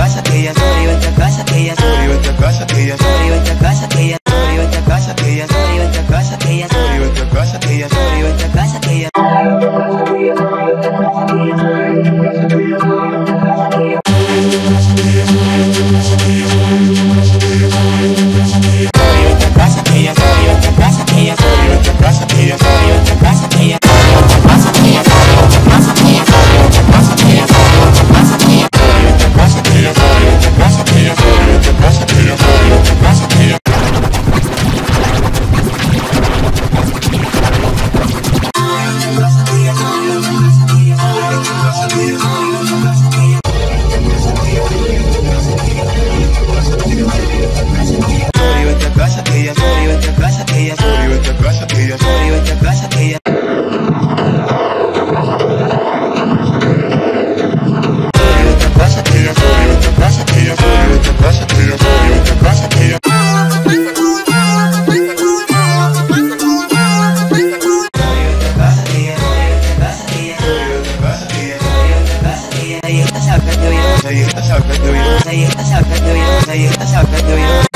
casa que ya soy, vente a casa que ya soy, vente a casa que ya soy, vente a casa que ya soy, vente a casa que ya soy, vente a casa que ya soy, vente a casa que ya soy, vente a casa que ya ahí está sacando yo.